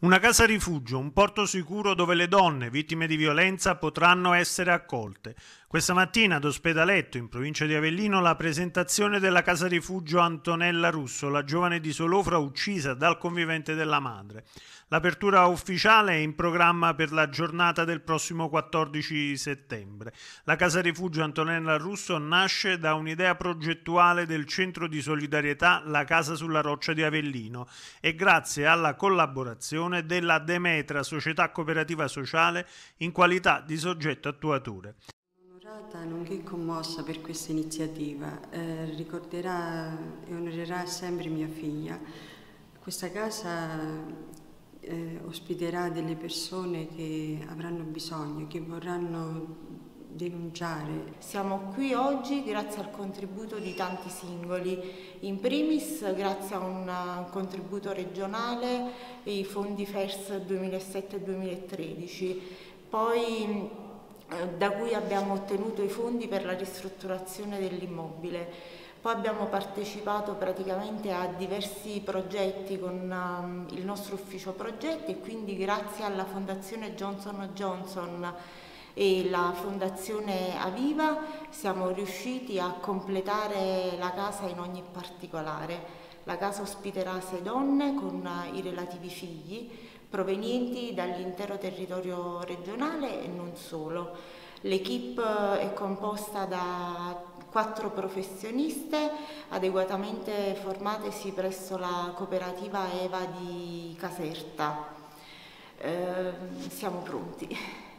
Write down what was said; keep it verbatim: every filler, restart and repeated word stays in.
Una casa rifugio, un porto sicuro dove le donne vittime di violenza potranno essere accolte. Questa mattina ad Ospedaletto, in provincia di Avellino, la presentazione della casa rifugio Antonella Russo, la giovane di Solofra uccisa dal convivente della madre. L'apertura ufficiale è in programma per la giornata del prossimo quattordici settembre. La casa rifugio Antonella Russo nasce da un'idea progettuale del centro di solidarietà La Casa sulla Roccia di Avellino e grazie alla collaborazione della Demetra, società cooperativa sociale, in qualità di soggetto attuatore. Onorata nonché commossa per questa iniziativa, eh, ricorderà e onorerà sempre mia figlia. Questa casa eh, ospiterà delle persone che avranno bisogno, che vorranno denunciare. Siamo qui oggi grazie al contributo di tanti singoli, in primis grazie a un contributo regionale e i fondi F E R S duemilasette duemilatredici, poi da cui abbiamo ottenuto i fondi per la ristrutturazione dell'immobile. Poi abbiamo partecipato praticamente a diversi progetti con um, il nostro ufficio progetti e quindi grazie alla Fondazione Johnson and Johnson e la Fondazione Aviva siamo riusciti a completare la casa in ogni particolare. La casa ospiterà sei donne con i relativi figli provenienti dall'intero territorio regionale e non solo. L'equipe è composta da quattro professioniste adeguatamente formatesi presso la cooperativa Eva di Caserta. Eh, siamo pronti.